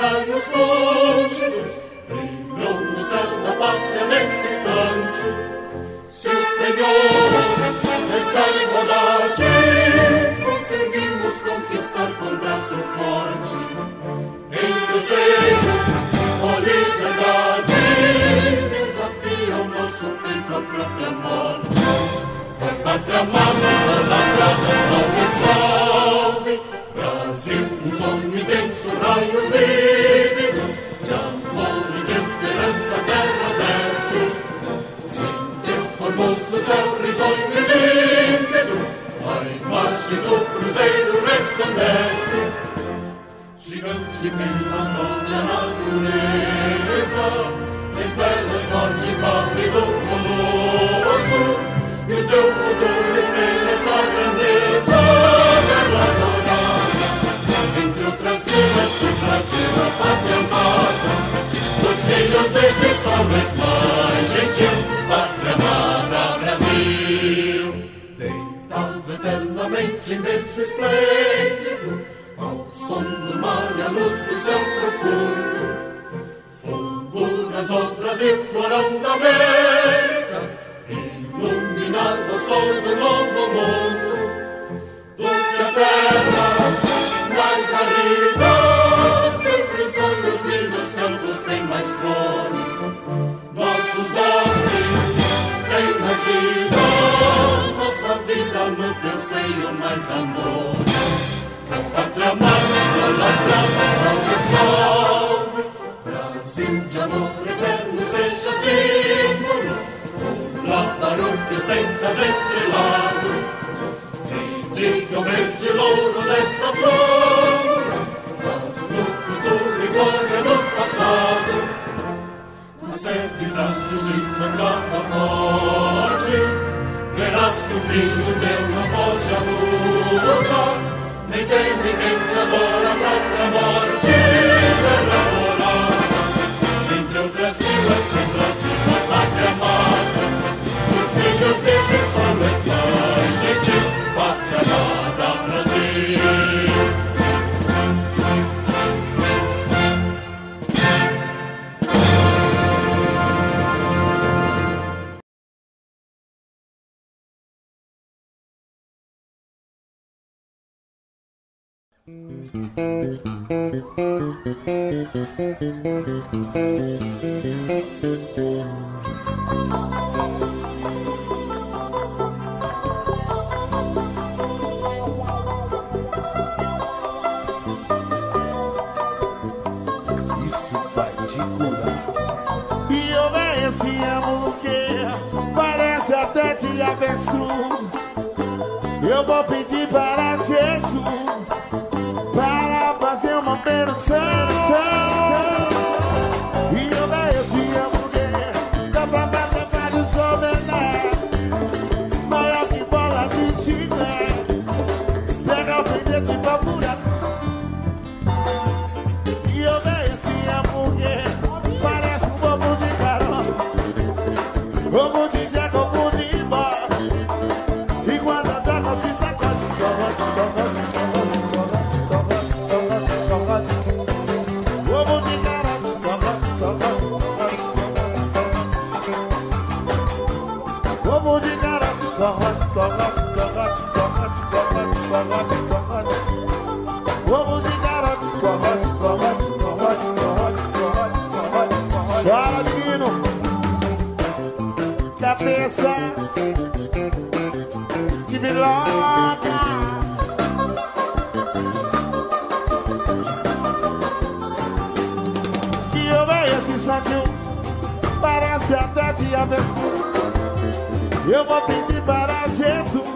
raios lúcidos brilham no céu da pátria nesse instante. Se o Senhor dessa igualdade conseguimos conquistar com braço forte, em desejo por liberdade desafia o nosso peito a própria morte. A pátria amada idolatrada salve, salve, Brasil, um sonho intenso, raio vívido de amor e de esperança, terra desce. Sem teu formoso céu risonho e límpido, a imagem do cruzeiro resplandece. Gigante pela própria natureza, estrelas norte e pálido colosso, e o teu futuro espelha essa grandeza, terra adorada. Entre outras vilas do Brasil, a pátria amada, dos filhos desse sol mais gentil, pátria amada Brasil. Deitado eternamente em berço esplêndido, ao som do mar e a luz do céu profundo, fulguras o Brasil, florão da América, iluminado ao sol do novo mundo. Doce a terra, mais arriba, teus risonhos lindos campos têm mais flores, nossos bosques têm mais vida, nossa vida no teu seio mais amor. A pátria amada, idolatrada, salve, salve, Brasil de amor eterno seja símbolo, lá para o teu centro estrelado, e diga o verde louro desta flora, mas no futuro e glória do passado, na sede braços e sangada morte, verás que o filho teu não foge à luta, nem tem ninguém se adora a própria morte, terra adorada. Entre outras vilas do Brasil, a pátria amada, os filhos desse sol mais gentil, pátria amada Brasil. Isso vai te curar. E eu venho esse amo que parece até de avestruz. Eu vou pedir para Jesus para fazer uma operação. E eu venho esse amo que dá pra fazer vários homenagens, maior que bola de chiclete, pega o pendente pra furar. E eu venho esse hambúrguer, parece um ovo de carota, ovo de jeca, ovo de bode, e quando a troca se sacode, ovo de carota, ovo de carota, ovo de garoto, chora divino, cabeça de biloca. Que eu vejo esse instantinho, parece até de avestruz. Eu vou pedir para Jesus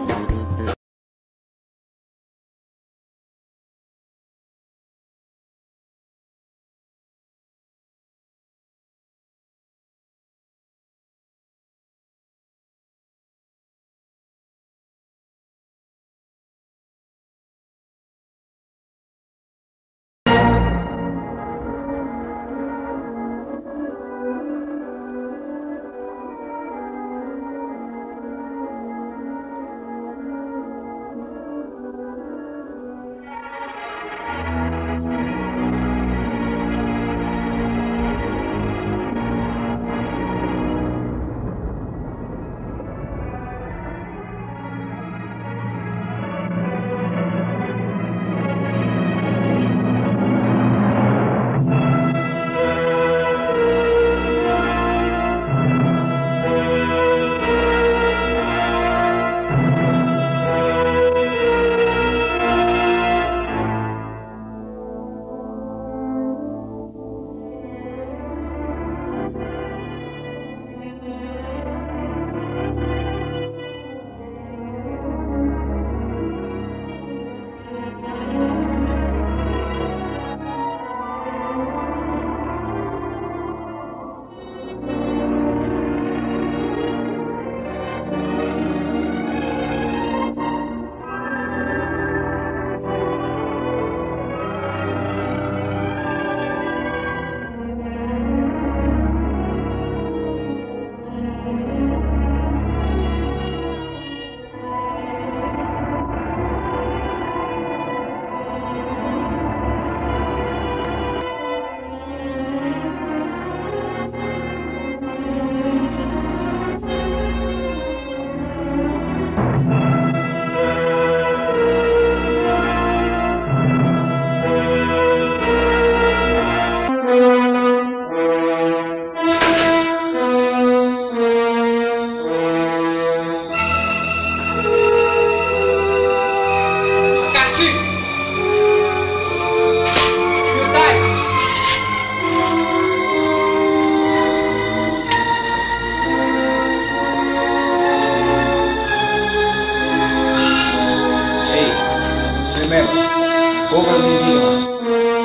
Memo. Over the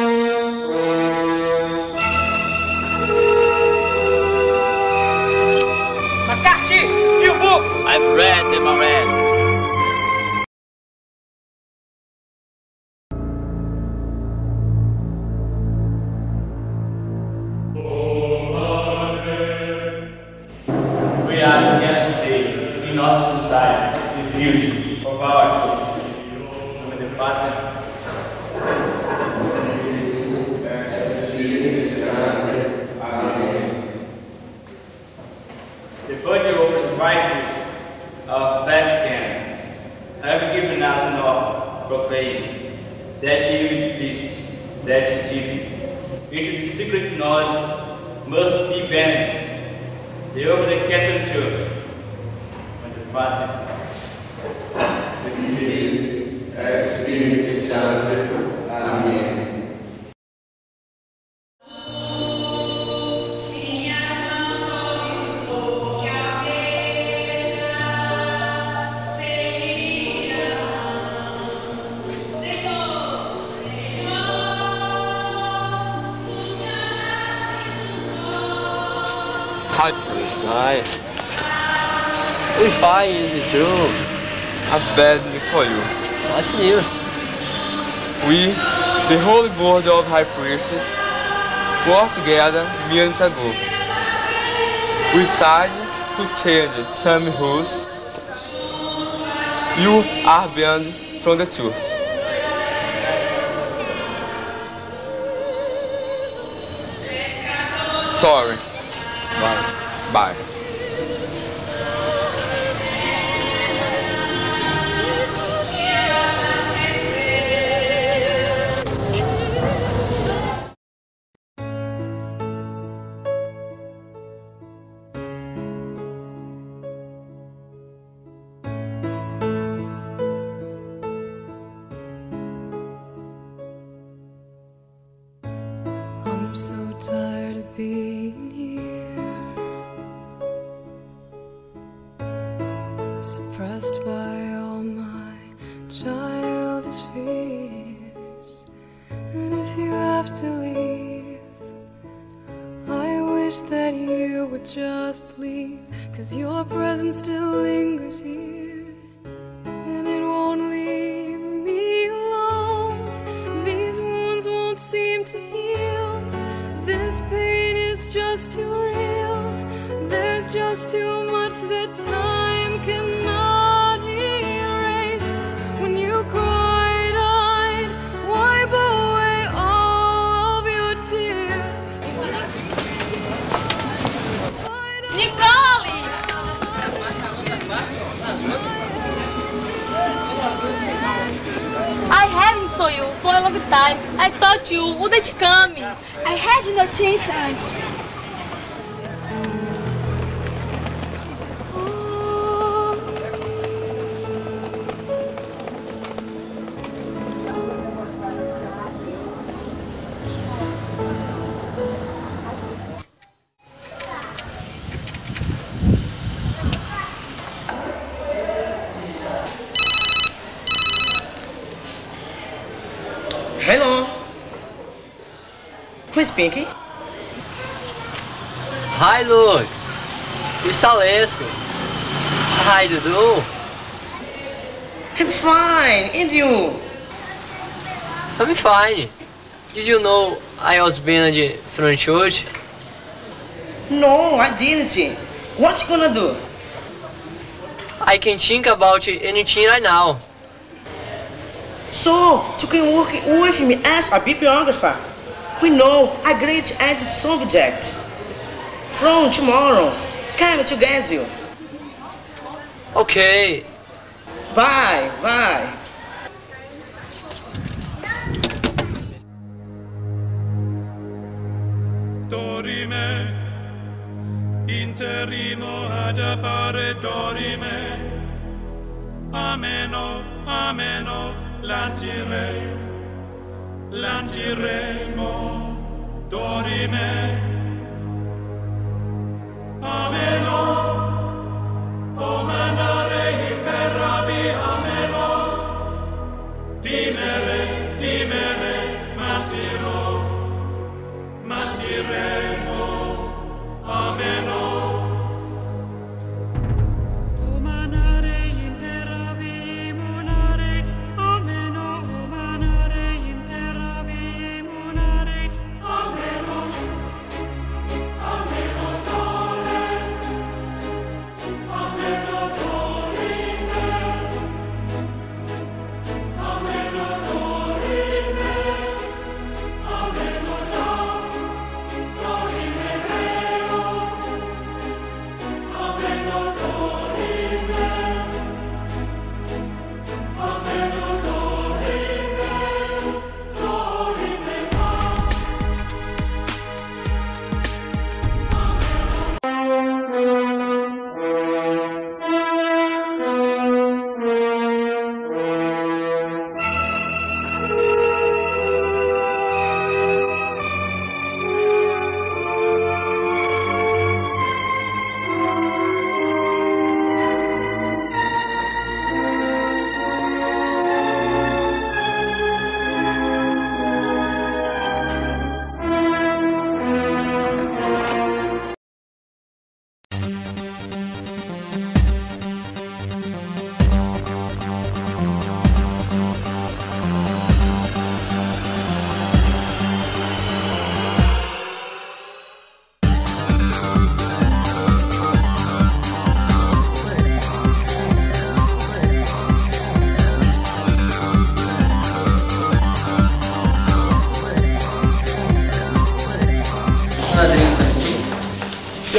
McCarthy, new book. I've read them already. We are together today in order to decide the future of our children. Nome do Pai. The budget of the writers of Vatican have given us an order proclaiming that even beasts, that Stephen, into the secret knowledge must be banned. The over the Catholic Church, when the Vatican. Amen. Why is it true? A bad news for you. What news? We, the Holy Board of High Priests, worked together years ago. We decided to change some rules. You are banned from the church. Sorry. Bye. Bye. I'm so tired of being here, suppressed by all my childish fears. And if you have to leave, I wish that you would just leave, 'cause your presence still lingers here, and it won't leave me alone. These wounds won't seem to heal. This pain is just too real. There's just too much that time cannot erase. When you cried, I'd wipe away all of your tears. Nicole! I haven't saw you for a long time. I thought you wouldn't come. I had no chance, Auntie. Hello. Who is speaking? Hi, Lux. It's Alesco. Hi, Dudu. I'm fine. And you? I'm fine. Did you know I was banned from church? No, I didn't. What you gonna do? I can think about anything right now. So, you can work with me as a bibliographer. We know a great added subject. From tomorrow, come to get you. Okay. Bye, bye. Dorime, interrimo ad appare dorime. Ameno, ameno, lanciremo, dorime. Ameno, o mandare per rabi, ameno, dimere.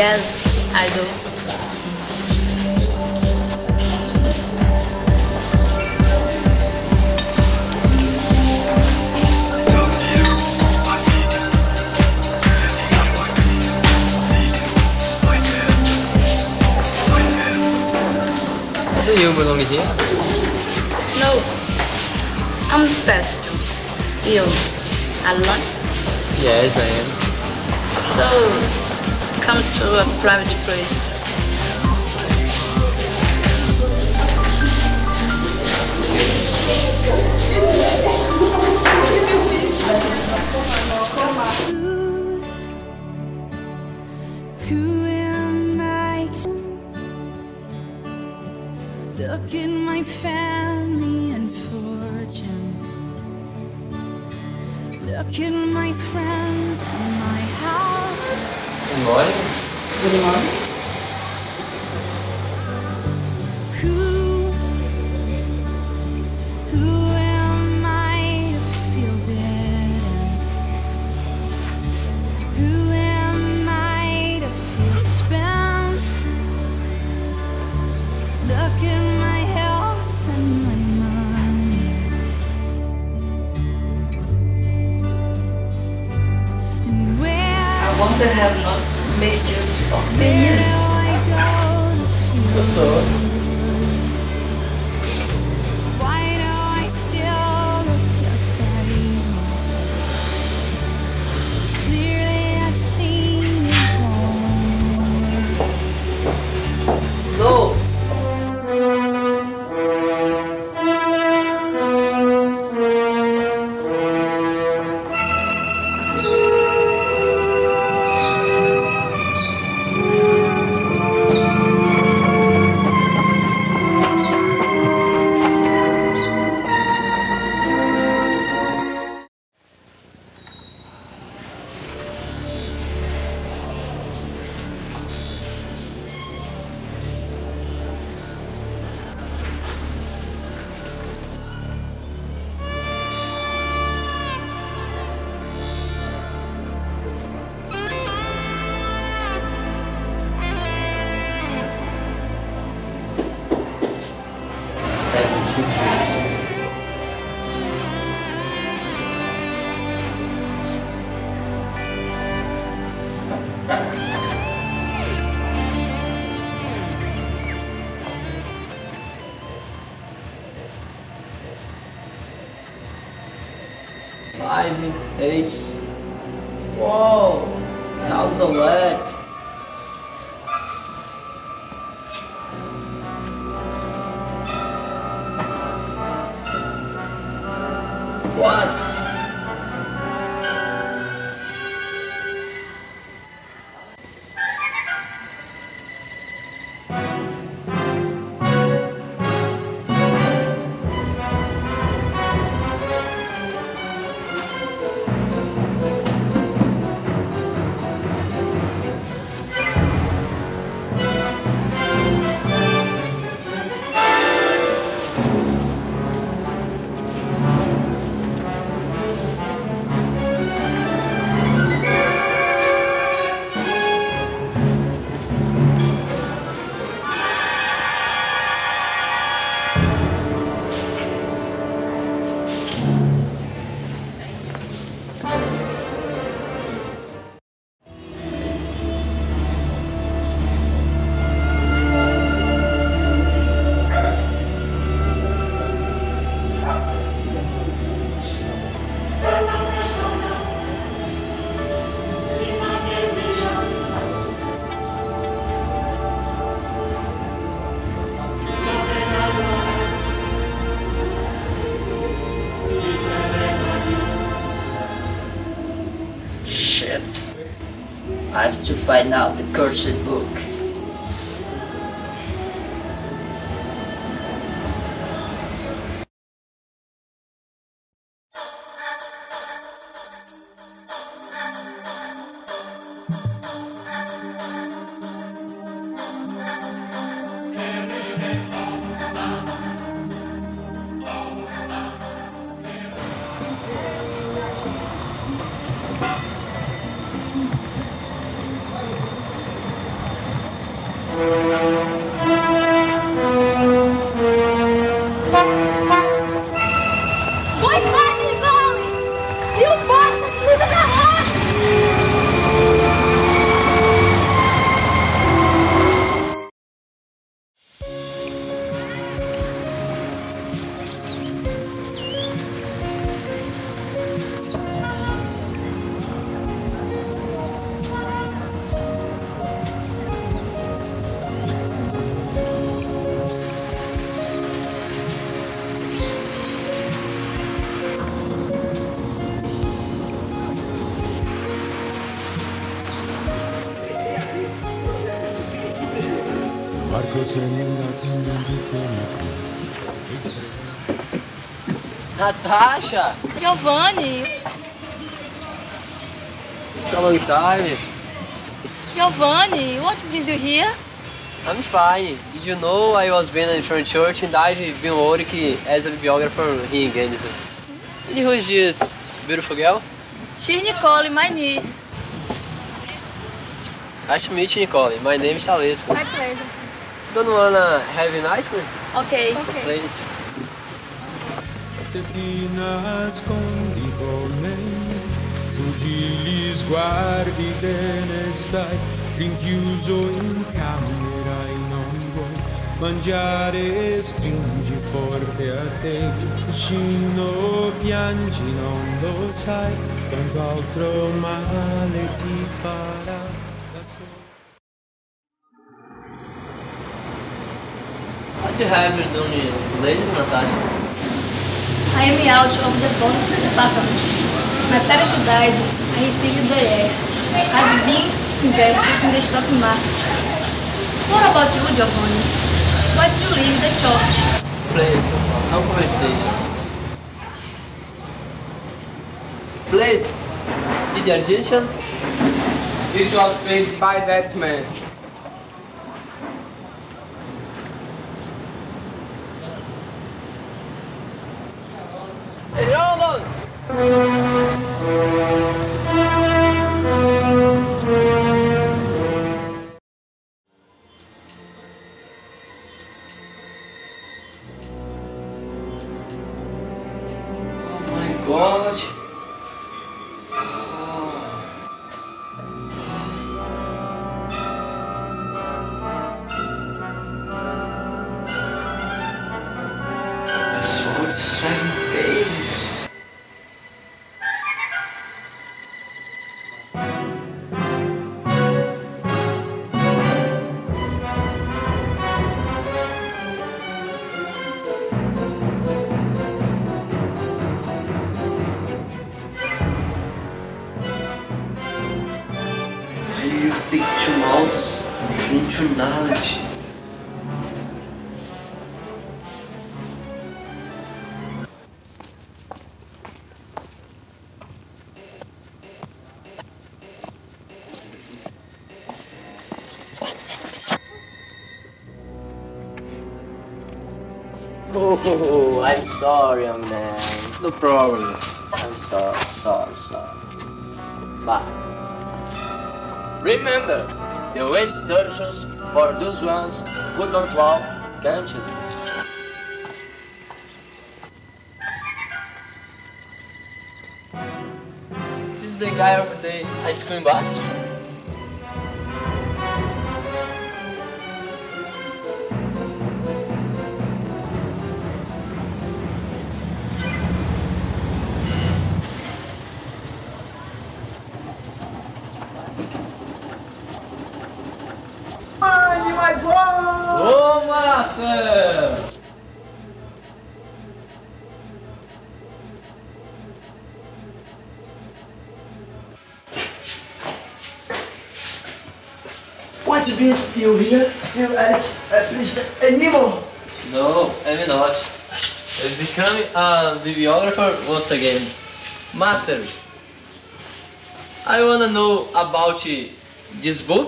Yes, I do. Do you belong here? No, I'm the best. You, alone? Yes, I am. So, come to a private place. Who am I? Look at my family and fortune. Look at my friends and my house. Good morning. Good morning. Who am I to feel dead? Who am I to feel spent? Look at my health and my money. And where I wonder have not made juice for do me. I go to feel? Why do I still look outside? Clearly I've seen it all. No. Five, 8. Whoa, how's a lot? What? Shit. I have to find out the cursed book. Natasha! Giovanni! It's a long time. Giovanni, what did you hear? I'm fine. Did you know I was been in front church and I've been working as a bibliographer here in Guernsey? And who is this beautiful girl? She's Nicole, my niece. Nice to meet you, Nicole. My name is Alesco. My pleasure. Don't wanna have an ice cream? Okay. Please. Se ti nascondi con me, fuggi gli sguardi che ne stai, rinchiuso in camera e non vuoi mangiare, stringi forte a te, vicino piangi, non lo sai, quanto altro male ti farà da solo. What do you have been doing lately, Natasha? I am out of the post department. My parents died. I received the year. I've been invested in the stock market. What about you, Giovanni? Why did you leave the church? Please, no conversation. Please, did the addition? It was paid by that man. Hey, Roland! Oh my God! This was 7 pages. You think to mouths into knowledge. Oh, I'm sorry, young man. No problem. I'm sorry. Bye. Remember, the instructions for those ones who don't walk can't use it. This is the guy of the ice cream bar. Ô, Marcel! What brings you here? You Mr. Nemo? No, I'm not. I'm becoming a bibliographer once again. Master, I wanna know about this book.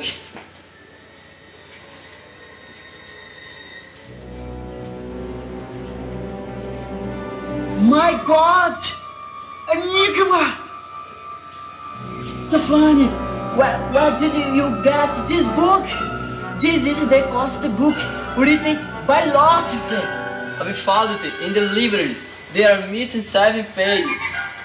My God! Enigma! Giovanni, where did you get this book? This is the cost book written by philosophy. I found it in the library. They are missing 7 pages.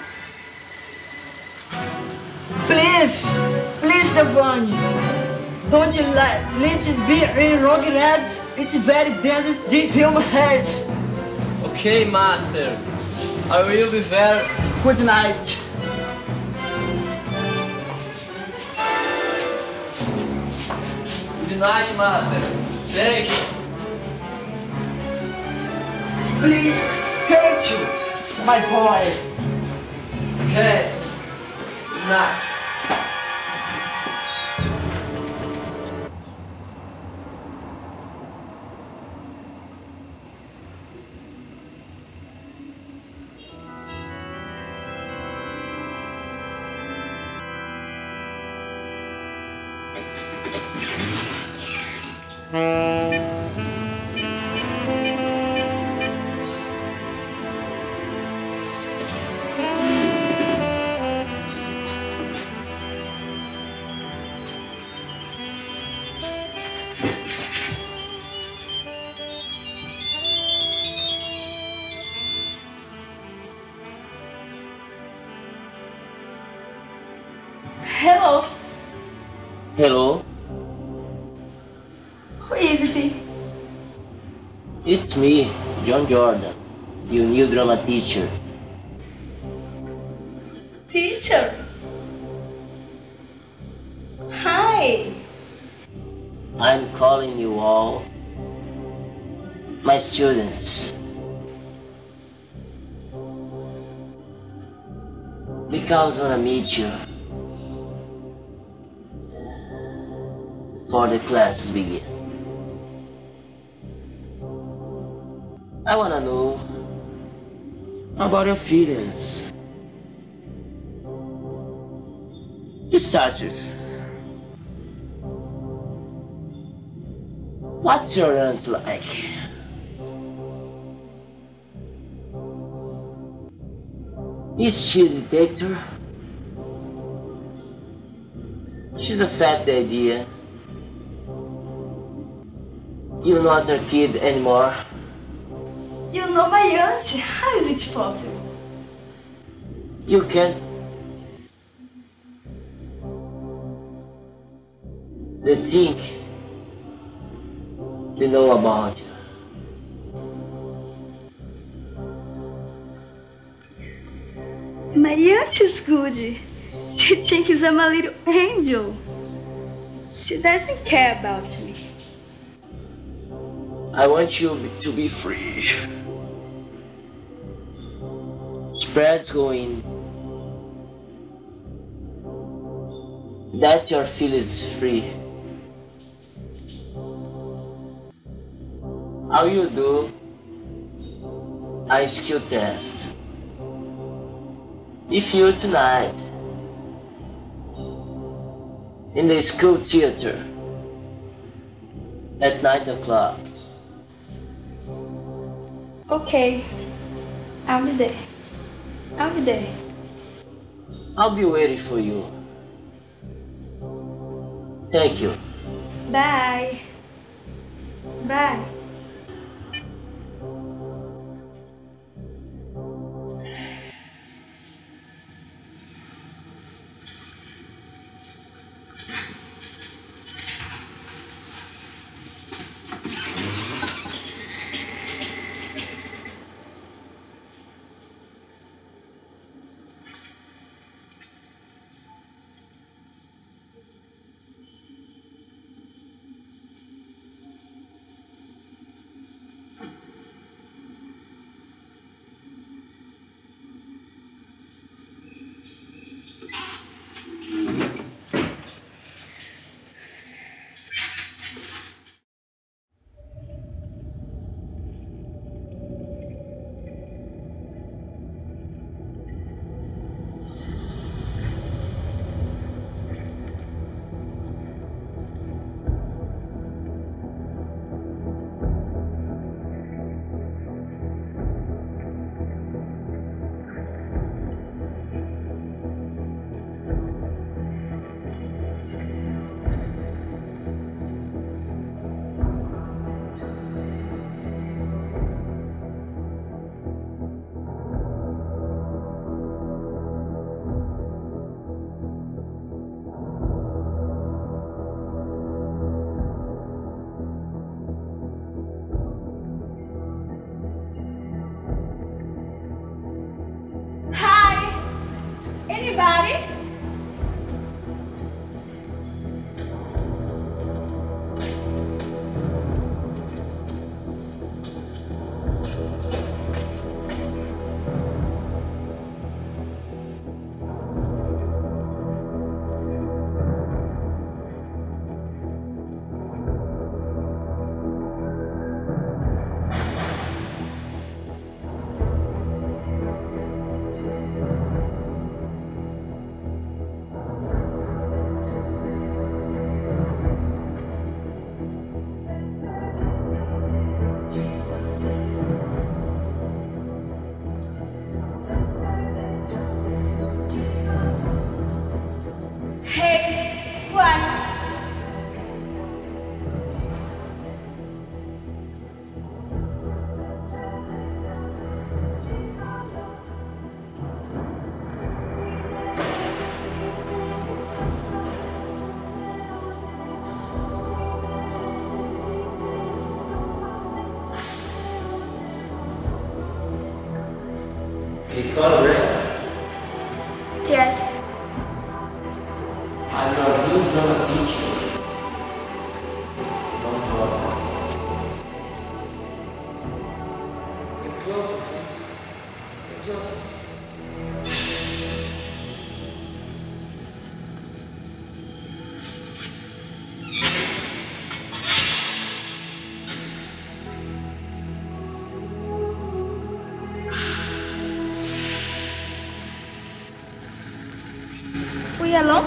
Please, Giovanni. Don't let it be in wrong hands. It's very dangerous to human heads. Okay, Master. I will be there. Good night. Good night, Master. Thank you. Please, thank you, my boy. Okay. Good night. Hello. Hello, Who is it? it's me, John Jordan, your new drama teacher. Teacher. Hi. I'm calling you all my students because I want to meet you before the classes begin. I want to know about your feelings. You started. What's your aunt like? Is she a dictator? She's a sad idea. You're not a kid anymore. You know my aunt. How is it possible? You can't. They think they know about you. My aunt is good. She thinks I'm a little angel. She doesn't care about me. I want you to be free. Spreads going. That your feel is free. How you do a skill test. If you tonight in the school theater at 9 o'clock. Okay. I'll be there. I'll be there. I'll be waiting for you. Thank you. Bye. Bye. Nicole Ray, Yes. I'm your new drama teacher. Don't worry. Get closer, please. Get closer. We alone?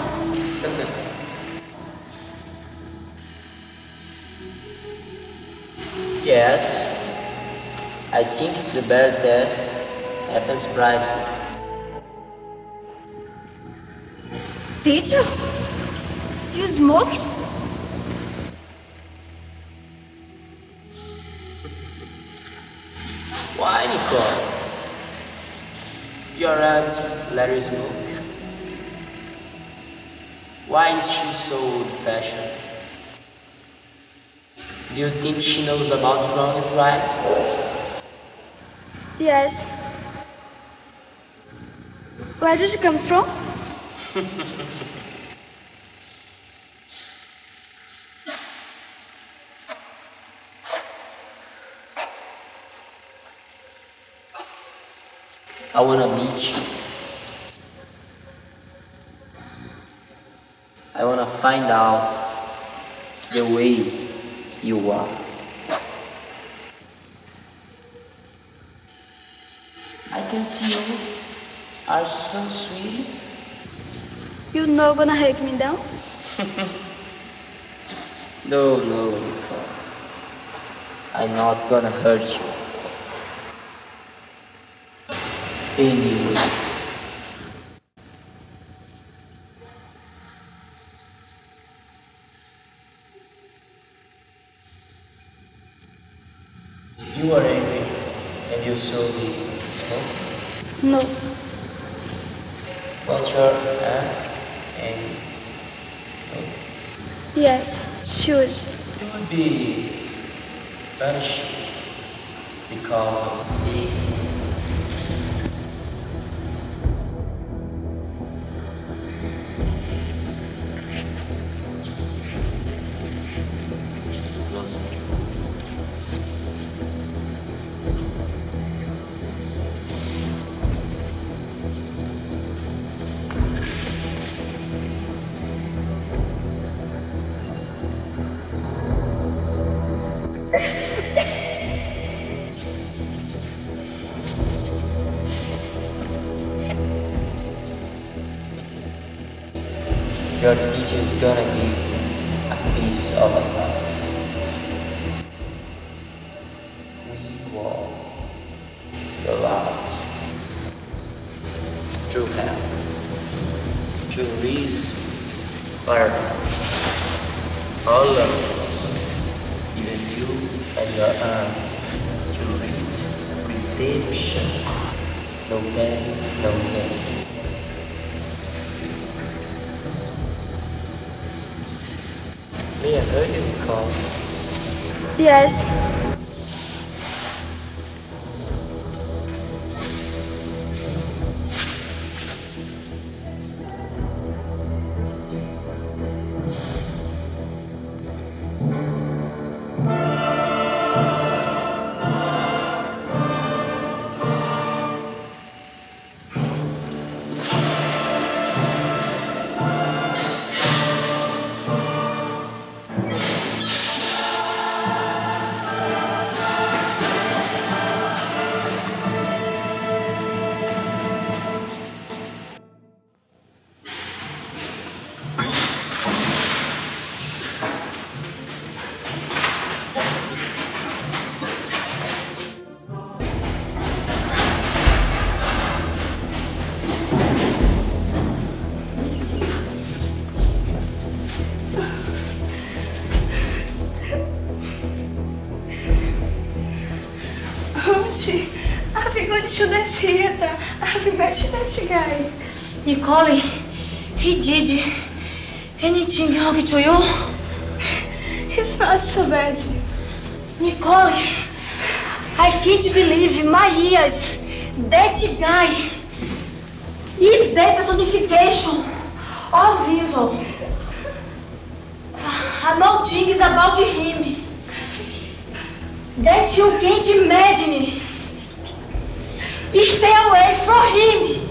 Yes, I think it's the better test happens privately. Teacher? You smoked? Why, Nicole? Your aunt let you smoke? Why is she so old-fashioned? Do you think she knows about wrong and right? Yes. Where did you come from? I wanna meet you. I wanna find out the way you are. I can see you are so sweet. You not gonna hate me down? No, Nicole. I'm not gonna hurt you. Anyway. You are angry and you saw me smoke? No. But your aunt angry? No? Yes, she was. You would be punished because of this. Your teacher is gonna give you a piece of advice. We walk the route through hell to reach paradise. All of us, even you and your aunt, to reach redemption. No pain, no gain. May I heard you call? Yes. Ave going to the theater. Ave met that guy. Nicole, he did anything wrong to you? It's not so bad. Nicole, I can't believe my ears. That guy day personification of evil. I know things about him that you can't imagine. Stay away from him.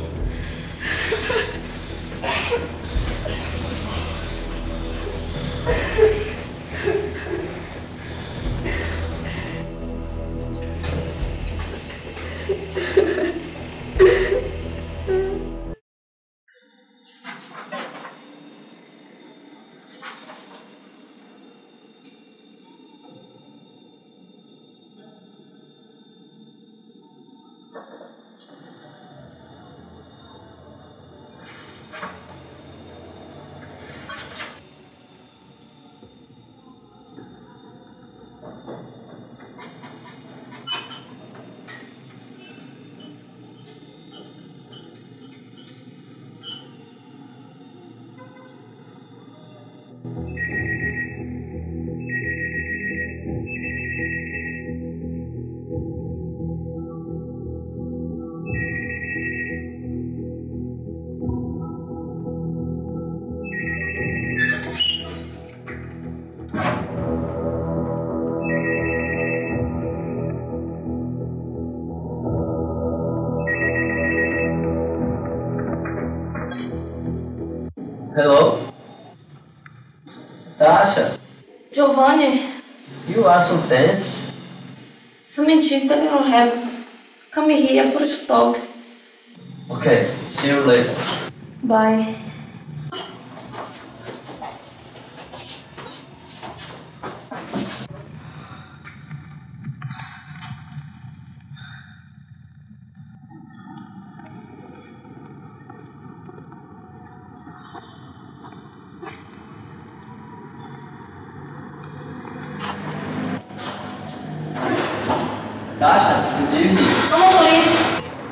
Hello? Tasha? Giovanni, You are so tense. some mentira you don't have. Come here for us to talk. Okay, see you later. Bye. Tasha, good evening. Come on, please.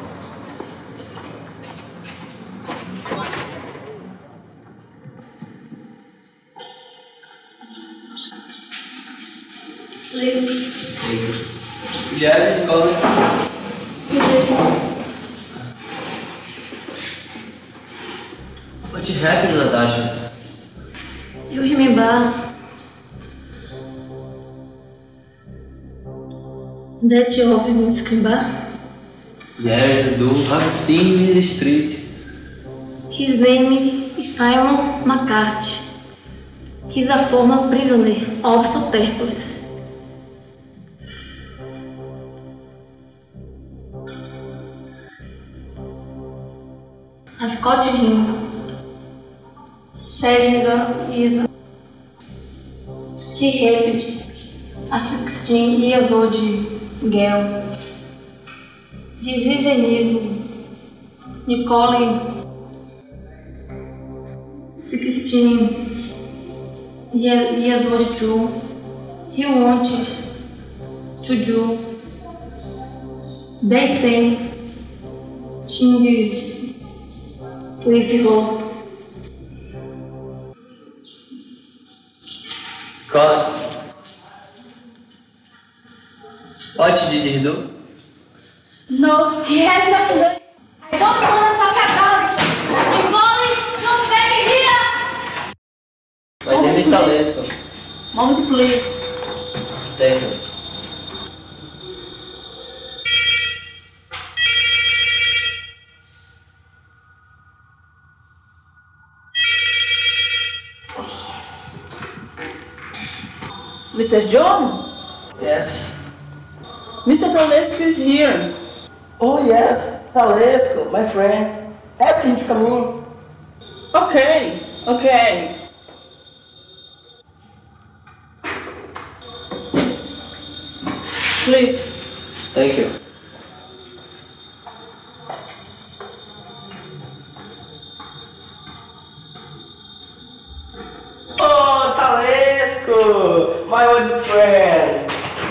Please. Yeah, call me. What happened, Natasha? You remember that you have in Skimba? Yes, I do. I've seen him in the street. His name is Simon McCarthy. He's a former prisoner of Soterpolis. I've caught him. Said he raped a 16 years old girl. This is a Nicole, 16 years old too. He wanted to do the same things with her. God. What did he do? No, he has not done. I don't want to talk about it. Nicole, come back here. My name is Talesco. Moment, please. Thank you. Mr. John? Yes. Mr. Talesco is here. Oh yes, Talesco, my friend. Ask him to come in. Okay, okay. Please. Thank you. Oh, Talesco, my old friend.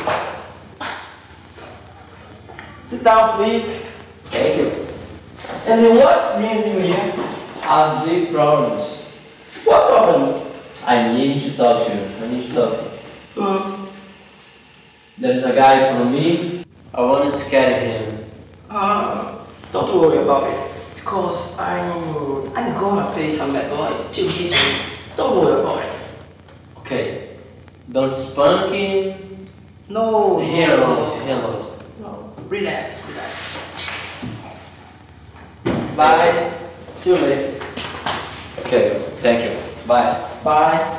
Sit down, please. Thank you. And what brings you here? I have big problems. What problem? I need to talk to you. I need to talk to you. There's a guy from me. I want to scare him. Don't worry about it. Because I'm gonna pay some bad boys to hit you. Don't worry about it. Okay. Don't spunk him. No. Reload. No. Relax. Bye. See you later. Okay, thank you. Bye. Bye.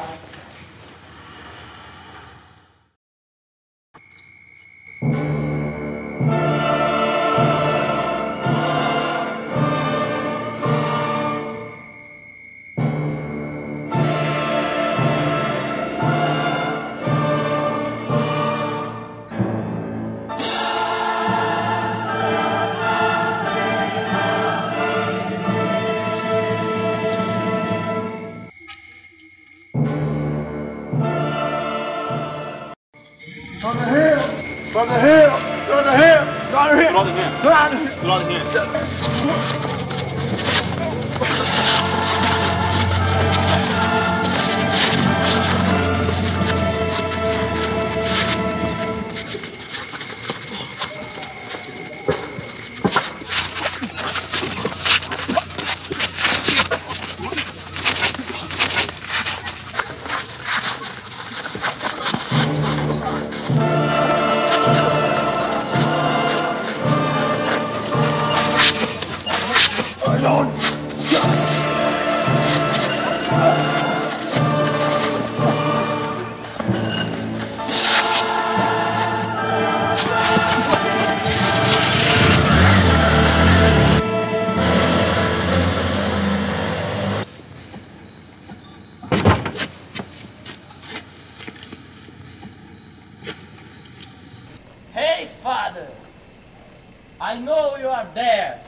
Hey, Father! I know you are there.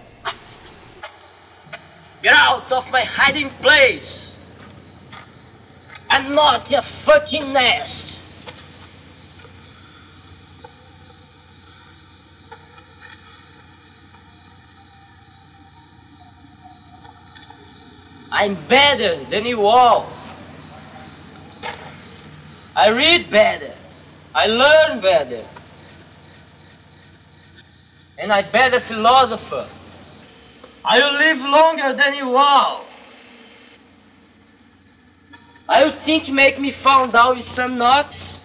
Get out of my hiding place! I'm not your fucking nest! I'm better than you all. I read better. I learn better. And I'm better philosopher. I will live longer than you all. I will think make me found out with some knocks.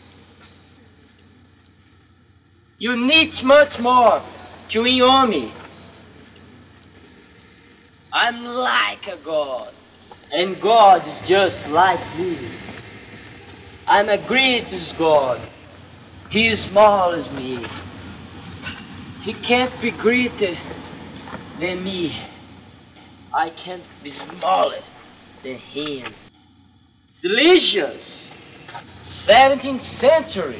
You need much more to win on me. I'm like a god, and God is just like me. I'm a greatest God. He is small as me. He can't be greater than me. I can't be smaller than him. Silesians, 17th century.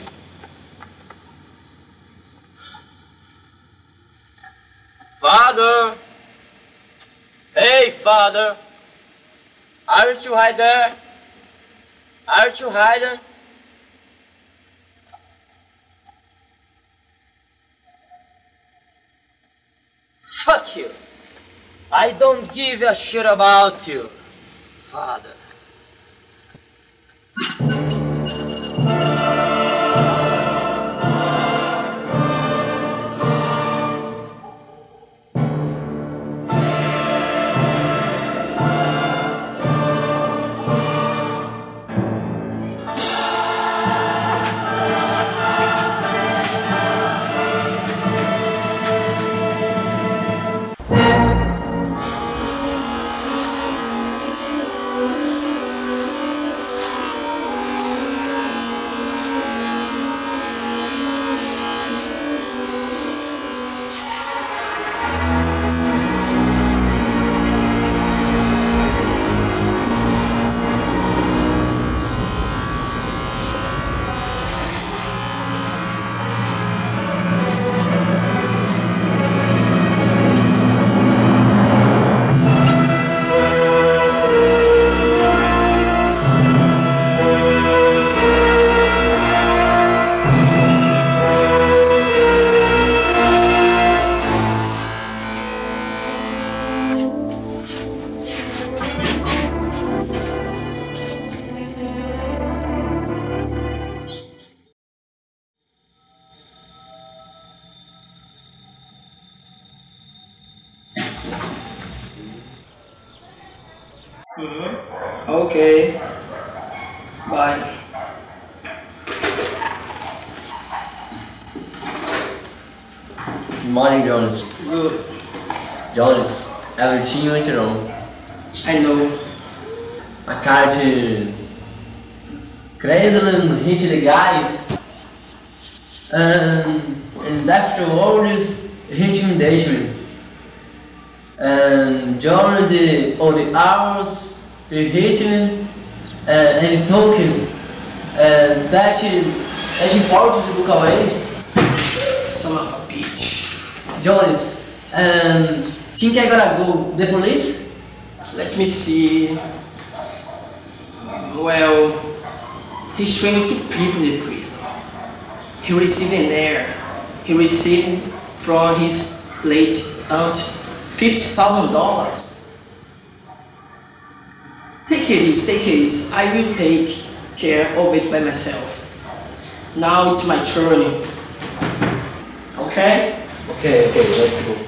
Father! Hey, Father! Aren't you hide there? Aren't you hiding? Fuck you! I don't give a shit about you, Father. Okay. Bye. Good morning, Jonas. Good. Jonas, everything went wrong. I know. A card crazy hit the guys, and afterwards hit him dangerous. And during all the hours they hit him and he took him, and that important to look away. Son of a bitch. Jonas, and think I gotta go the police? Let me see. Well, he's training 2 people in the prison. He received an heir. He received from his late aunt $50,000. Take it easy. I will take care of it by myself. Now it's my turn. Okay? Okay, let's go.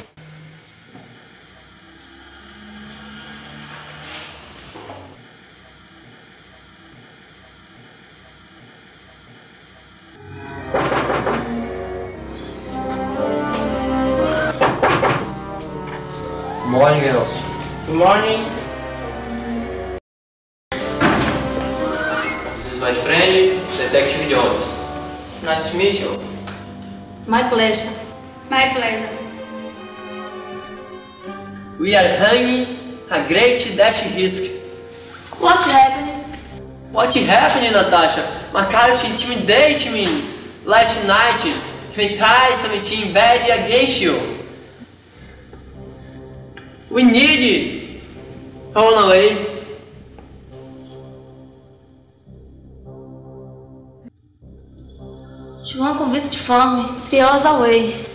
Good morning, girls. Good morning. This is my friend, Detective Jones. Nice to meet you. My pleasure. My pleasure. We are hanging a great death risk. What happened? What happened, Natasha? McCarthy intimidated me last night. He tried something bad against you. We need run away. João convicto de fome. 3 hours away.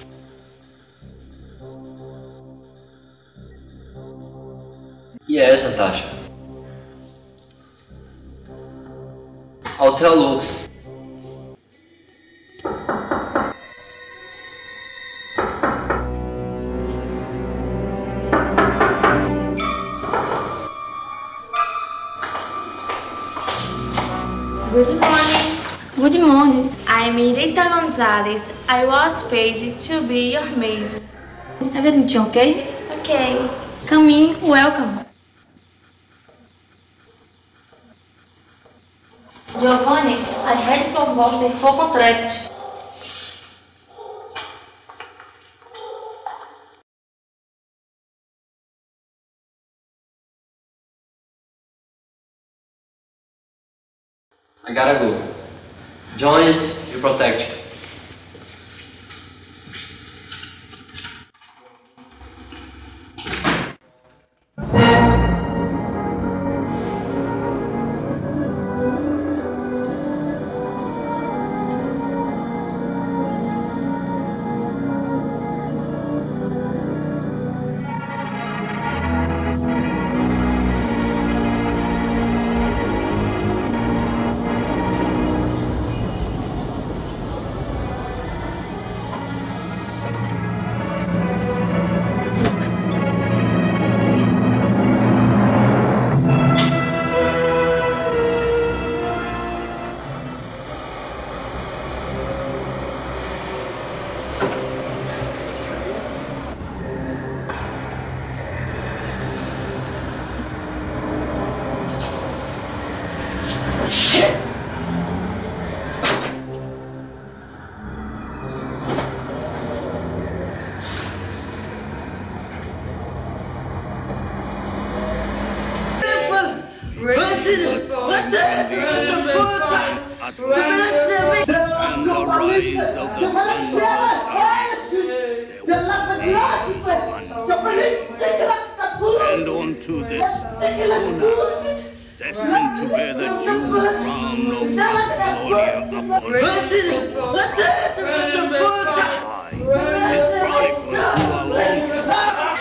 Yes, Natasha. I'll tell Lux. Good morning. Good morning. I'm Rita Gonzalez. I was paid to be your maid. Everything okay? Okay. Come in. Welcome. Giovanni, I had from boss the whole contract. I gotta go. Jones, you protect. And onto this Una, destined to bear the due crown of Macedonia upon his chronicles who are long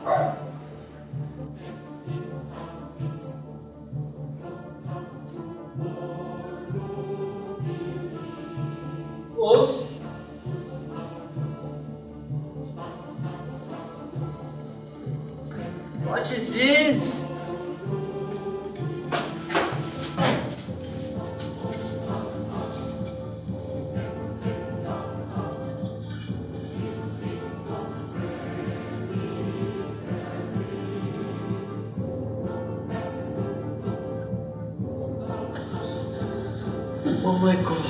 Oops. What is this? Oh my God.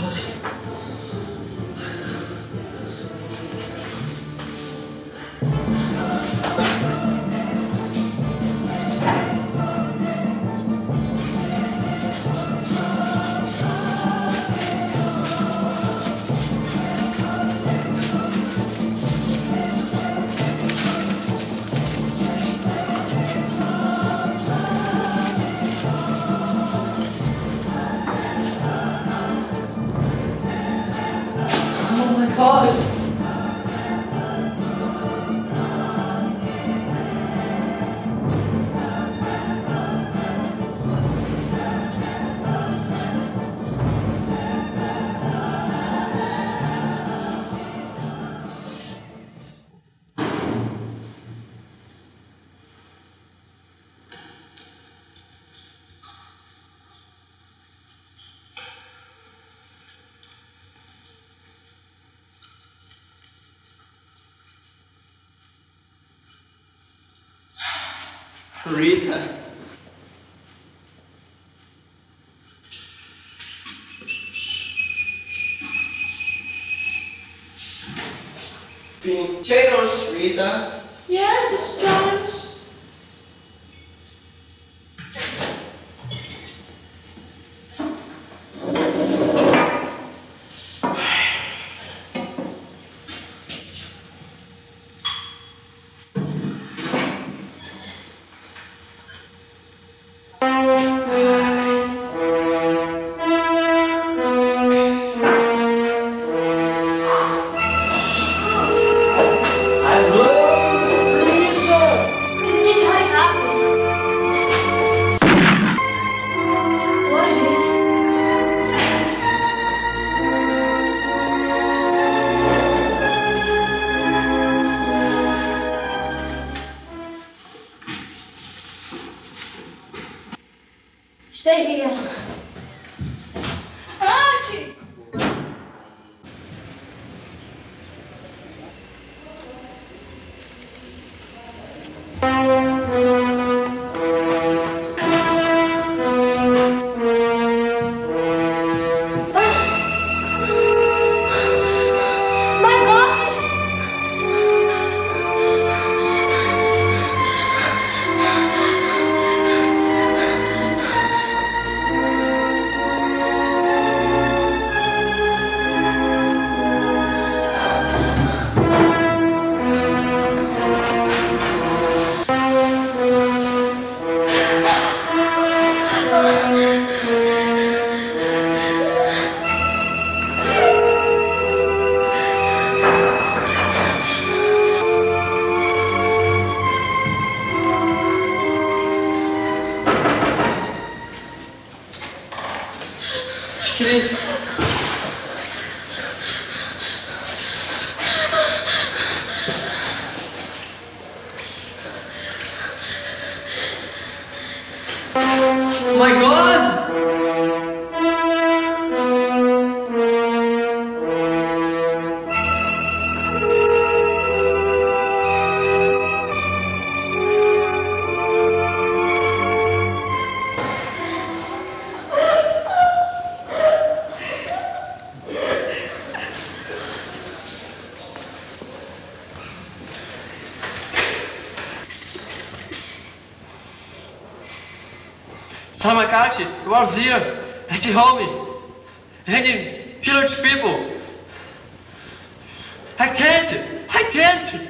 Rita. Potatoes, Rita. Yes, Mr. Jones. Stay here. Archie! My God! Please. My God! Simon Carty, you are there at home and pillage people. I can't.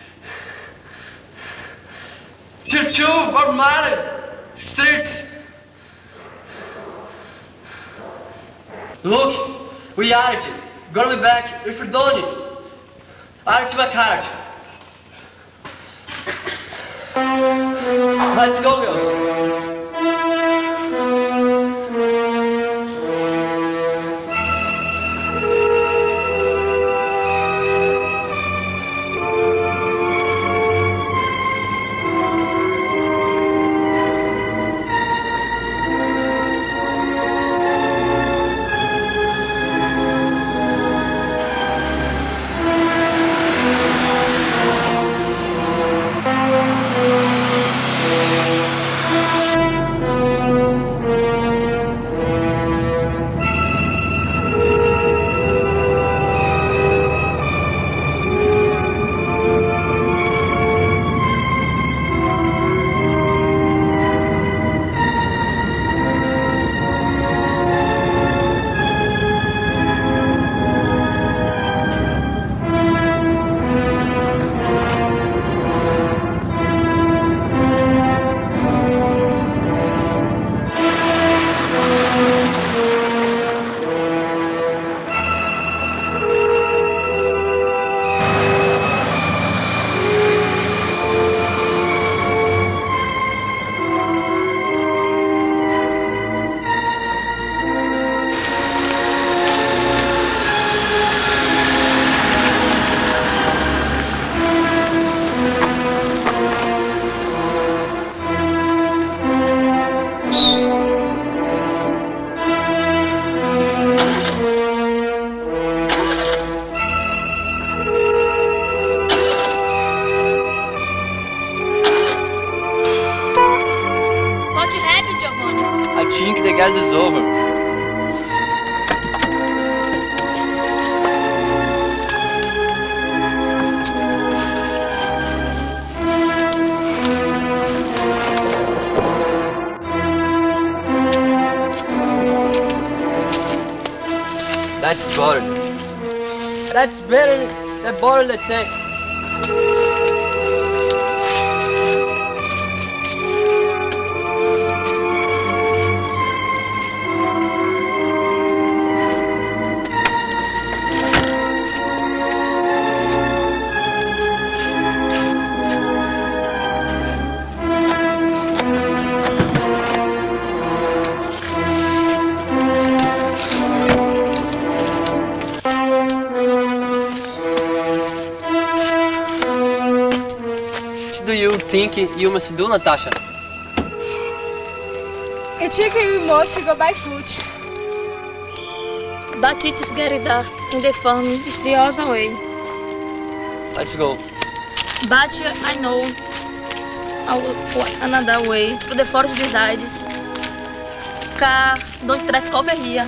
Churchill, Bob Marley, streets. Look, we are gonna be back with Donnie. Art McCarthy. Let's go, girls. gas is over. That's bottle. That's better than bottle the tank. What do you think you must do, Natasha? I think we must go by foot. But it is get it in the farm is the other way. Let's go. But I know I will go another way to the forest besides. Car don't traffic over here.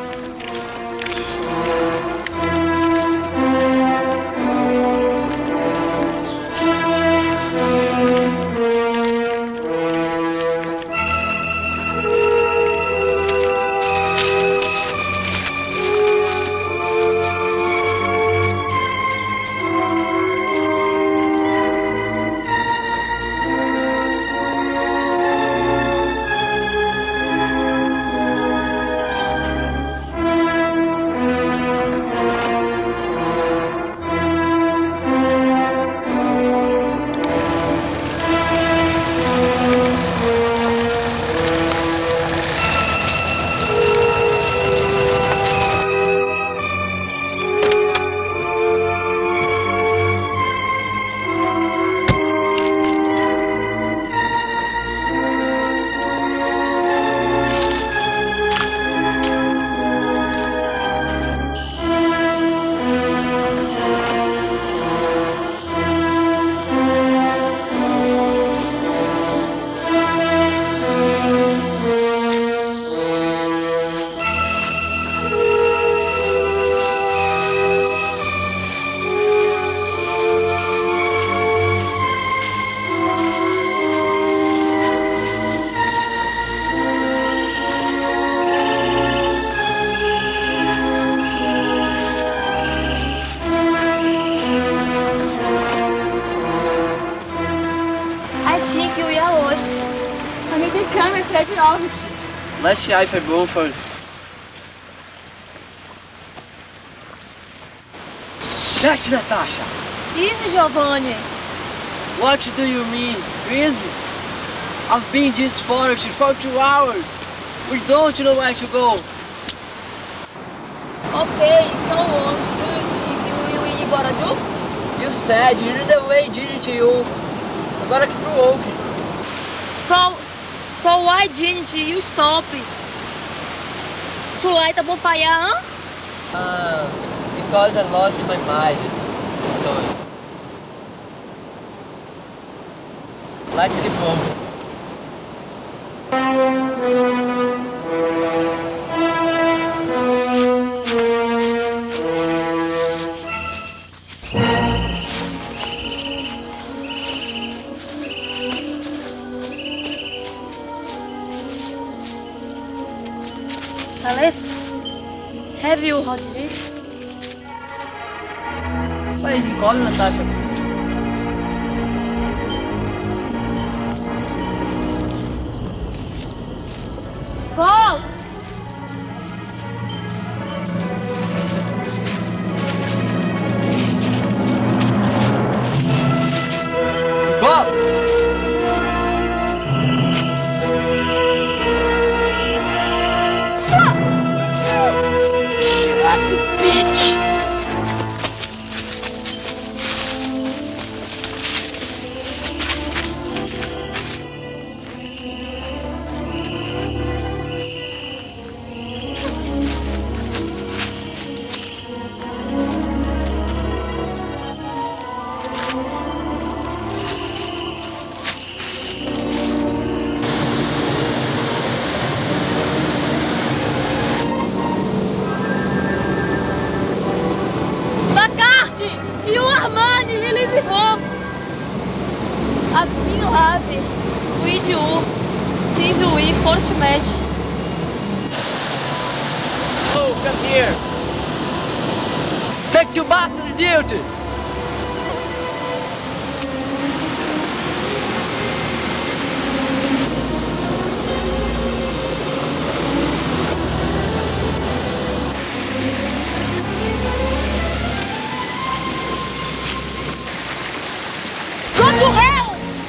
Let's try for Brunford. Shut, Natasha! Easy, Giovanni. What do you mean? Easy? I've been in this forest for 2 hours. We don't know where to go. Ok, então onde you ir agora, Ju? You said you knew the way, didn't you? Agora aqui pro Oak. So why didn't you stop? Sulai tá bom paiar, hein? Because I lost my mind. So let's keep moving. Alex, have you hot this? Vai de come, Natasha. Paul! I've been laughing with you since we first met. Oh, come here. Take you back to the duty. Go to hell!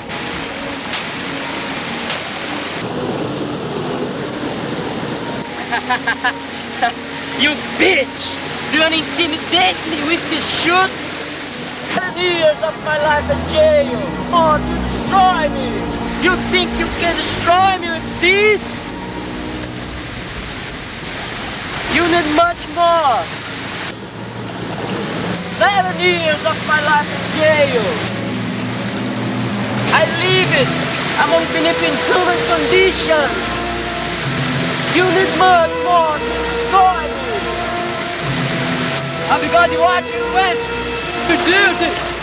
You bitch! Do you want to intimidate me with this shoot? 10 years of my life in jail! Oh, to destroy me! You think you can destroy me with this? You need much more! 7 years of my life in jail! I leave it among beneath inhuman conditions! You need much more to destroy me! I've got you what you went to do this!